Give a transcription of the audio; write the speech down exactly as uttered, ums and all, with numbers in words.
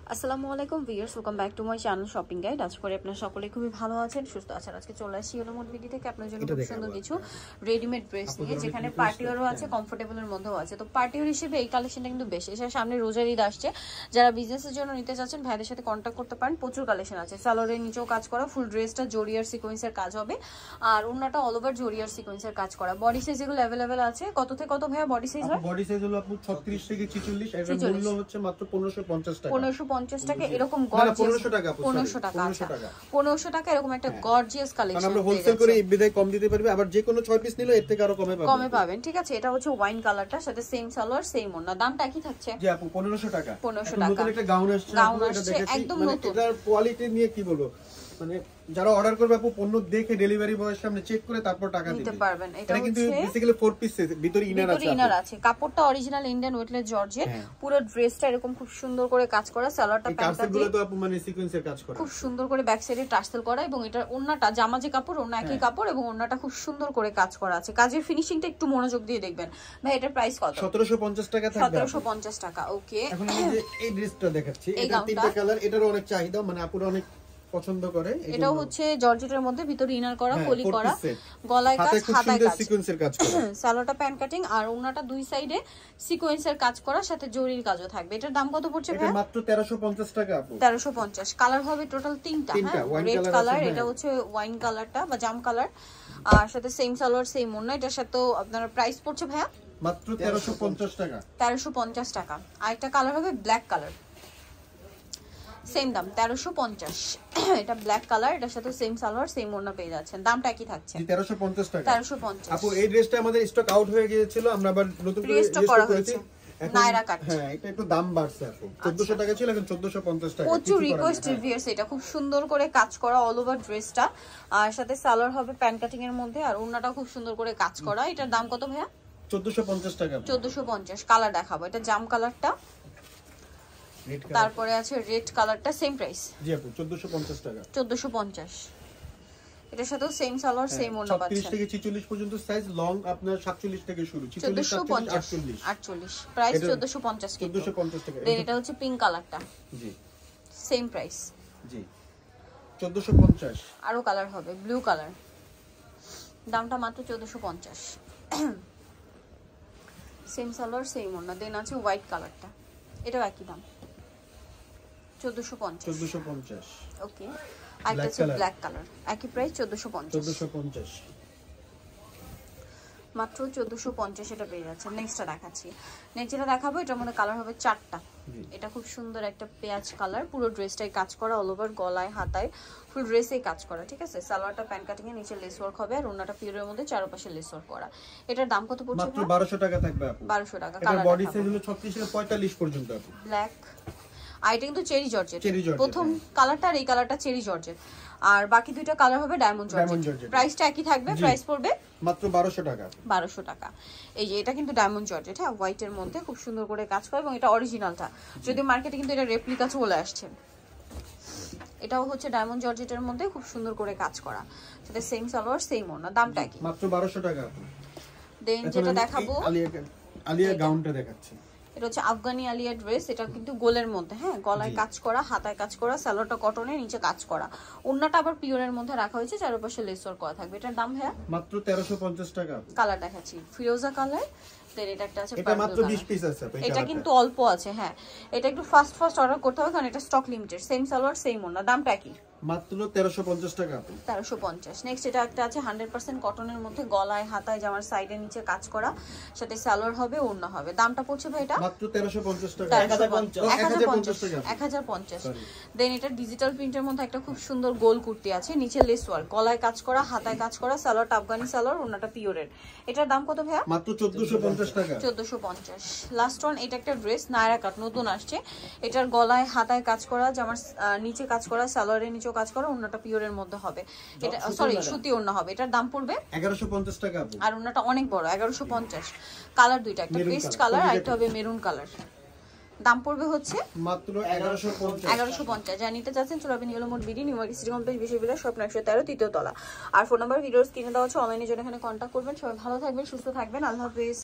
আসসালামু আলাইকুম viewers, welcome back to my channel shopping guide. আজ করে আপনারা সকলে খুবই ভালো আছেন, সুস্থ আছেন। আজকে চলে আসি হলো মোট ভিডি থেকে আপনাদের জন্য খুব সুন্দর কিছু রেডিমেড ড্রেস নিয়ে, যেখানে পার্টি ওয়ারও আছে, কমফোর্টেবলের মধ্যেও আছে। তো পার্টি ওয়ার হিসেবে এই কালেকশনটা কিন্তু বেশি, এছাড়া সামনে রোজার ঈদ আসছে, যারা বিজনেসের জন্য নিতে চাচ্ছেন ভাইদের সাথে কন্ট্যাক্ট করতে পারেন। প্রচুর কালেকশন আছে। সালোয়ারের নিচেও কাজ করা, ফুল ড্রেসটা জরিয়ার সিকোয়েন্সের কাজ হবে, আর ওন্নাটা অল ওভার জরিয়ার সিকোয়েন্সের কাজ করা। বডি সাইজ এগুলো অ্যাভেলেবেল আছে। কত থেকে কত ভাইয়া বডি সাইজ হয়? বডি সাইজ হলো আপু ছত্রিশ থেকে ছেচল্লিশ, এর মূল্য হচ্ছে মাত্র পনেরোশো পঞ্চাশ টাকা। পনেরোশো পঞ্চাশ টাকা এরকম পনেরোশো টাকা পনেরোশো টাকা আচ্ছা পনেরোশো টাকা এরকম একটা গর্জিয়াস কালেকশন। আমরা হোলসেল করে এই বিদায় কম দিতে পারবে, আবার যে কোনো ছয় পিস নিলে এর থেকে আরো কমে পাবেন কমে পাবেন ঠিক আছে। এটা হচ্ছে ওয়াইন কালারটা, সাথে সেম সালোয়ার সেম ওন্না, দামটা কি থাকছে? জি আপু পনেরোশো টাকা। পনেরোশো টাকা নতুন একটা গাউন আসছে, গাউন আসছে একদম নতুন। এটার কোয়ালিটি নিয়ে কি বলবো, মানে যারা অর্ডার করবে আপু পণ্য দেখে ডেলিভারি বয়ের সামনে চেক করে তারপর টাকা দিতে পারবেন। এটা কিন্তু বেসিক্যালি ফোর পিস, ভিতরে ইনার আছে, ইনার আছে। কাপড়টা অরিজিনাল ইন্ডিয়ান ওয়েটলেস জর্জেট, পুরো ড্রেসটা এরকম খুব সুন্দর করে কাজ করা। সালোয়ারটা প্যান্টটা দিয়ে তো আপু মানে সিকোয়েন্সের কাজ করা, খুব সুন্দর করে ব্যাক সাইডে টার্সেল করা, এবং এটা ওন্নাটা জামা যে কাপড় ওন্না একই কাপড়, এবং ওন্নাটা খুব সুন্দর করে কাজ করা আছে। কাজের ফিনিশিংটা একটু মনোযোগ দিয়ে দেখবেন। ভাই এটার প্রাইস কত? সতেরোশো পঞ্চাশ টাকা থাকবে। সতেরোশো পঞ্চাশ টাকা ওকে। এখন আমি যে এই ড্রেসটা দেখাচ্ছি, এটা তিনটা কালার, এটারও অনেক চাহিদা, মানে আপুরা অনেক পছন্দ করে। এটাও হচ্ছে জর্জেটের মধ্যে, ভিতরে ইনার করা, কলি করা, গলায় কাজ, হাতায় কাজ, সিকোয়েন্সের কাজ করা, সালোয়ারটা প্যান্ট কাটিং, আর ওন্নাটা দুই সাইডে সিকোয়েন্সের কাজ করা, সাথে জরির কাজও থাকবে। এটার দাম কত পড়ছে ভাই? এটা মাত্র তেরোশো পঞ্চাশ টাকা আপু। তেরোশো পঞ্চাশ। কালার হবে টোটাল তিনটা, হ্যাঁ রেড কালার, এটা হচ্ছে ওয়াইন কালারটা বা জাম কালার, আর সাথে সেম সালোয়ার সেম ওন্না। এটার সাথে আপনার প্রাইস পড়ছে ভাইয়া মাত্র তেরোশো পঞ্চাশ টাকা। তেরোশো পঞ্চাশ টাকা। আরেকটা কালার হবে ব্ল্যাক কালার, সেম দাম তেরোশো পঞ্চাশ। এটা ব্ল্যাক কালার, এটার সাথে সেম সালোয়ার সেম ওড়না পেয়ে যাচ্ছেন। দামটা কি থাকছে? তেরোশো পঞ্চাশ টাকা। তেরোশো পঞ্চাশ। আপু এই ড্রেসটা আমাদের স্টক আউট হয়ে গিয়েছিল, আমরা আবার নতুন করে রিস্টক করা হয়েছে। নায়রা কাট, হ্যাঁ এটা একটু দাম বাড়ছে আপু। চোদ্দোশো টাকা ছিল, এখন চোদ্দোশো পঞ্চাশ টাকা। প্রচুর রিকোয়েস্ট রিভিউয়ার্স। এটা খুব সুন্দর করে কাজ করা অল ওভার ড্রেসটা, আর সাথে সালোয়ার হবে প্যান্ট কাটিং এর মধ্যে, আর ওড়নাটাও খুব সুন্দর করে কাজ করা। এটার দাম কত ভাইয়া? চোদ্দোশো পঞ্চাশ টাকা। চোদ্দোশো পঞ্চাশ। কালার দেখাবো, এটা জাম কালারটা, তারপরে আছে রেড কালারটা, সেম প্রাইস। জি আপু চোদ্দোশো পঞ্চাশ টাকা। চোদ্দোশো পঞ্চাশ। এটার সাথেও সেম সালোয়ার সেম ওড়না পাচ্ছেন। ছত্রিশ থেকে ছেচল্লিশ পর্যন্ত সাইজ, লং আপনার সাতচল্লিশ থেকে শুরু, চোদ্দোশো পঞ্চাশ আটচল্লিশ। প্রাইস চোদ্দোশো পঞ্চাশ। চোদ্দোশো পঞ্চাশ টাকা। দেন এটা হচ্ছে পিঙ্ক কালারটা, জি সেম প্রাইস। জি চোদ্দোশো পঞ্চাশ। আরো কালার হবে ব্লু কালার, দামটা মাত্র চোদ্দোশো পঞ্চাশ। সেম সালোয়ার সেম ওড়না। দেন আছে হোয়াইট কালারটা, এটাও একই দাম চোদ্দোশো পঞ্চাশ। চোদ্দোশো পঞ্চাশ ওকে। আরেকটা হচ্ছে ব্ল্যাক কালার, একই প্রাইস চোদ্দোশো পঞ্চাশ। চোদ্দোশো পঞ্চাশ মাত্র চোদ্দোশো পঞ্চাশ। এটা পেয়ে যাচ্ছে। নেক্সটটা দেখাচ্ছি। নেক্সট যেটা দেখাবো, এটার মধ্যে কালার হবে চারটা। এটা খুব সুন্দর একটা পেঁয়াজ কালার, পুরো ড্রেসটাই কাজ করা অল ওভার, গলায় হাতায় ফুল ড্রেসেই কাজ করা ঠিক আছে। সালোয়ারটা প্যান্ট কাটিং এর নিচে লেস ওয়ার্ক হবে, আর ওন্নাটা পিওরের মধ্যে চারপাশে লেস ওয়ার্ক করা। এটার দাম কত পড়ছে? মাত্র বারোশো টাকা থাকবে আপু। বারোশো টাকা। কালার বডি সাইজ হলো ছত্রিশ থেকে পঁয়তাল্লিশ পর্যন্ত আপু। ব্ল্যাক, আর এটা কিন্তু চেরি জর্জেট। চেরি জর্জেট প্রথম কালারটা আর এই কালারটা চেরি জর্জেট, আর বাকি দুইটা কালার হবে ডায়মন্ড জর্জেট। প্রাইসটা একই থাকবে, প্রাইস পড়বে মাত্র বারোশো টাকা। বারোশো টাকা। এই যে এটা কিন্তু ডায়মন্ড জর্জেট, হ্যাঁ হোয়াইটের মধ্যে খুব সুন্দর করে কাজ করে, এবং এটা অরিজিনালটা, যদি মার্কেটে কিন্তু এটা রেপ্লিকা চলে আসছে। এটাও হচ্ছে ডায়মন্ড জর্জেটের মধ্যে খুব সুন্দর করে কাজ করা, সেটা সেম সালোয়ার সেম ওড়না। দামটা কি? মাত্র বারোশো টাকা। দেন যেটা দেখাবো, আলিয়া আলিয়া গাউনটা দেখাচ্ছি। এটা হচ্ছে আফগানি আলিয়া ড্রেস, এটা কিন্তু গোলের মধ্যে, হ্যাঁ গলায় কাজ করা, হাতায় কাজ করা, সালোয়ারটা কটনের, নিচে কাজ করা, ওন্নাটা আবার পিওরের মধ্যে রাখা হয়েছে, চারপাশে লেস ওয়ার্ক করা থাকবে। এটার দাম ভাইয়া? মাত্র তেরোশো পঞ্চাশ টাকা। কালার দেখাচ্ছি ফিরোজা কালার, দেন এটা একটা আছে এটা মাত্র বিশ পিস আছে। এটা কিন্তু অল্প আছে, হ্যাঁ এটা একটু ফাস্ট ফাস্ট অর্ডার করতে হবে, কারণ এটা stock limited. Same salwar same ওন্না, দামটা কি? মাত্র তেরোশো পঞ্চাশ টাকা। তেরোশো পঞ্চাশ। নেক্সট এটা একটা আছে হান্ড্রেড পার্সেন্ট কটনের মধ্যে, গলায় হাতায় জামার সাইডের নিচে কাজ করা, সাথে সালোয়ার হবে ওড়না হবে। দামটা পড়ছে ভাই এটা? মাত্র তেরোশো পঞ্চাশ টাকা। এক হাজার পঞ্চাশ। দেন এটা ডিজিটাল প্রিন্টের মধ্যে একটা খুব সুন্দর গোল কুর্তি আছে, নিচে লেস ওয়ার্ক, গলায় কাজ করা, হাতায় কাজ করা, সালোয়ারটা আফগানি সালোয়ার, ওড়নাটা পিওরের। এটার দাম কত ভাইয়া? মাত্র চোদ্দোশো পঞ্চাশ টাকা। চোদ্দোশো পঞ্চাশ। লাস্ট ওয়ান, এটা একটা ড্রেস নায়রা কাট, নতুন আসছে। এটার গলায় হাতায় কাজ করা, জামার নিচে কাজ করা, সালোয়ারের নিচেও কাজ করা, ওড়নাটা পিওরের মধ্যে হবে। এটা সরি সুতি ওড়না হবে। এটার দাম পড়বে এগারোশো পঞ্চাশ টাকা, আর ওড়নাটা অনেক বড়, এগারোশো পঞ্চাশ। কালার দুইটা, একটা পেস্ট কালার আর একটা হবে মেরুন কালার। দাম পড়বে হচ্ছে মাত্র এগারোশো পঞ্চাশ। এগারোশো পঞ্চাশ। যা নিতে চাচ্ছেন চলে আসবেন yellow mode BD, new market city complex, বিশ্ববিদ্যালয়, শপ নয়শো তেরো, তৃতীয় তলা। আর ফোন নাম্বার ভিডিওর স্ক্রিনে দেওয়া আছে, অনলাইনে জন্য এখানে কন্ট্যাক্ট করবেন। সবাই ভালো থাকবেন, সুস্থ থাকবেন, আল্লাহ হাফেজ।